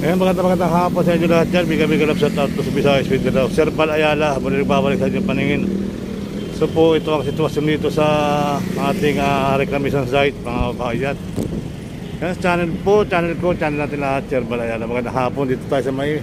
Ngayon magandang hapon sa inyo lahat dyan. Bigay love shout out to sa Visayas Mindanao. Sir Bal Ayala, muli nagbabalik sa inyong paningin. So po, ito ang sitwasyon dito sa ating reclamation site, mga kabayan. Yan channel ko, channel natin lahat, Sir Bal Ayala. Magandang hapon, dito tayo sa may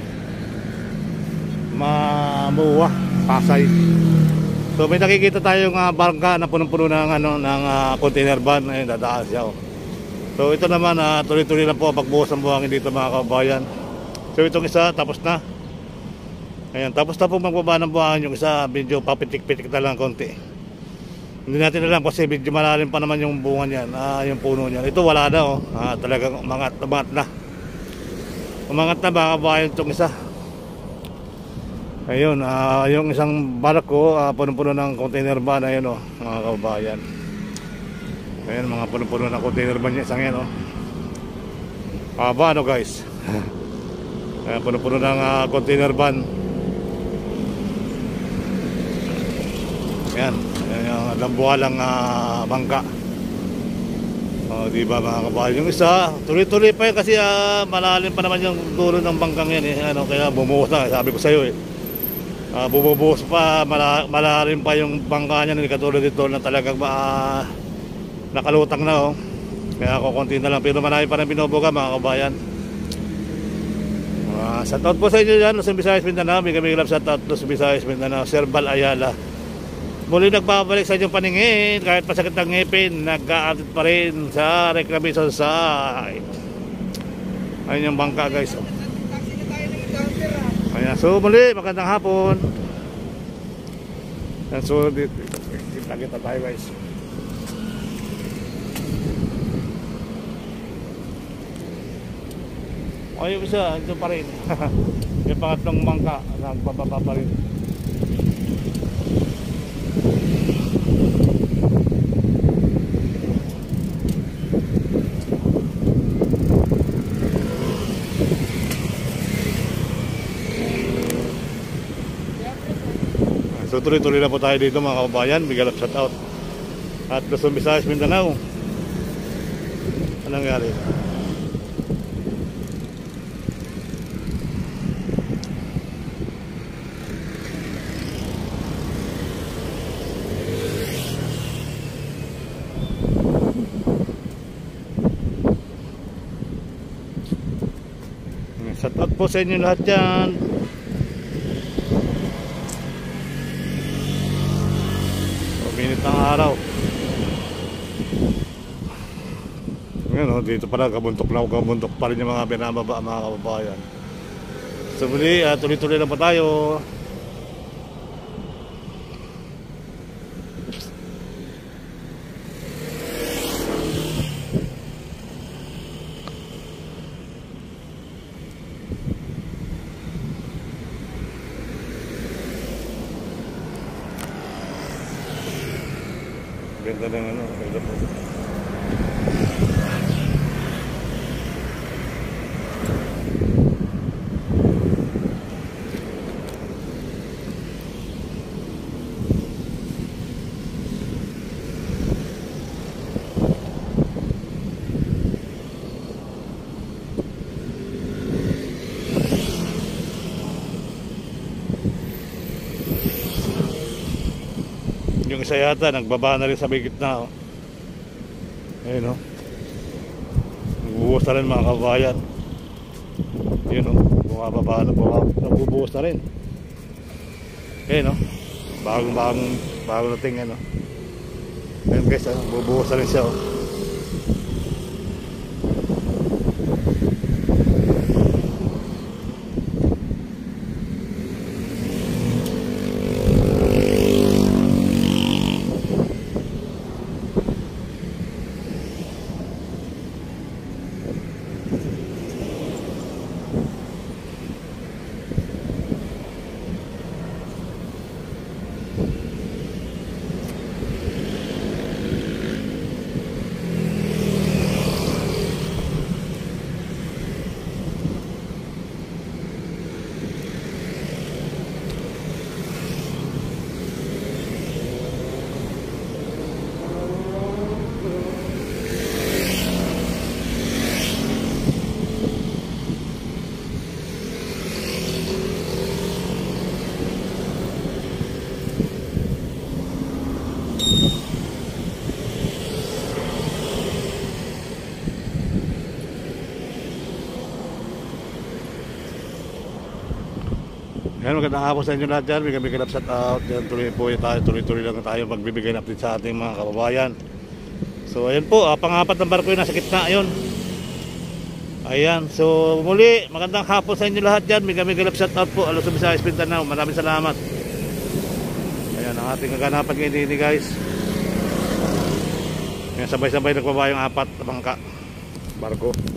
Mamuwa, Pasay. So may nakikita tayong barangka na punong-puno ng, ng container van. Ayun, dadaan siya. So ito naman, tuloy-tuloy lang po ang pagbuhos ng buhangin dito, mga kabayan. So itong isa, tapos na. Ayan, tapos na po magbaba ng buhangin. Yung isa, medyo papitik-pitik na lang konti. Hindi natin alam kasi medyo malalim pa naman yung bunga niyan, yung puno niyan. Ito wala na, talagang umangat na. Umangat na, mga kabayan, itong isa. Ayun, yung isang barko, punong-puno ng container van. Ayun, mga kabayan. Ayan, mga puno-puno ng container van niya, isang yan, haba, guys. Ayan, puno-puno ng container van. Ayan, yung lambuhalang bangka. Diba, mga kabayan. Yung isa, tuloy-tuloy pa yun kasi malalim pa naman yung dulo ng bangkang yan, kaya bumuhos na, sabi ko sa'yo, bumubuhos pa, malalim pa yung bangka niya, katulad dito na talagang nakalutang na, kaya ako konti na lang, pero marami pa rin binubuga, mga kabayan. Shoutout po sa inyo dyan sa Visayas Mindanao. Bigay love shoutout to sa Visayas Mindanao, Sir Bal Ayala. Muli nagbabalik sa inyong paningin, kahit masakit ang ngipin, nag-a-update pa rin sa reclamation site. Ayun yung bangka, guys. Ayan, so muli, magandang hapon. And so kita tayo, guys. O yung isa, ito pa rin. Yung pangatlong bangka, nagbababa pa rin. So tuloy-tuloy na po tayo dito, mga kababayan. Bigay love shout out. At Luzon, Visayas, Mindanao. Anong nangyari? Shout out po sa inyo lahat dyan. Minit ng araw. Ngayon, dito pala kabuntok pa rin yung mga binababa, mga kababayan. So muli, tuloy-tuloy lang pa tayo. Ganda ng ganda po. Yung isa yata nagbaba na rin sa may gitna, ayun, nagbubuhos na rin, mga kabayan. Yun, bumababa na, nagbubuhos na rin. Ayun, bagong nating, ayun, guys, bubuhos na rin siya, Ayun, magandang hapon sa inyo lahat dyan. Bigyan shout out dyan. Tuloy-tuloy lang tayo magbibigay ng update sa ating mga kababayan. So ayun po, pang-apat ng barko yun, nasa gitna yun. Ayan, so muli, magandang hapon sa inyo lahat dyan. Bigyan shout out po, Alos Visayas Mindanao. Maraming salamat. Ayan, ang ating kaganapan ngayon ini guys. Ayan, sabay-sabay nagbabayong apat na bangka barko.